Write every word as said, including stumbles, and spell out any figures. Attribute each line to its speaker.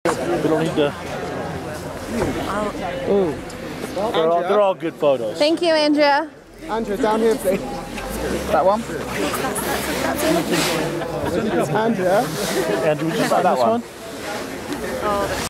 Speaker 1: We don't need to. Ooh. They're all, they're all good photos.
Speaker 2: Thank you, Andrea.
Speaker 3: Andrea, down here, please. That one? Andrea.
Speaker 1: Andrew, would you sign this one?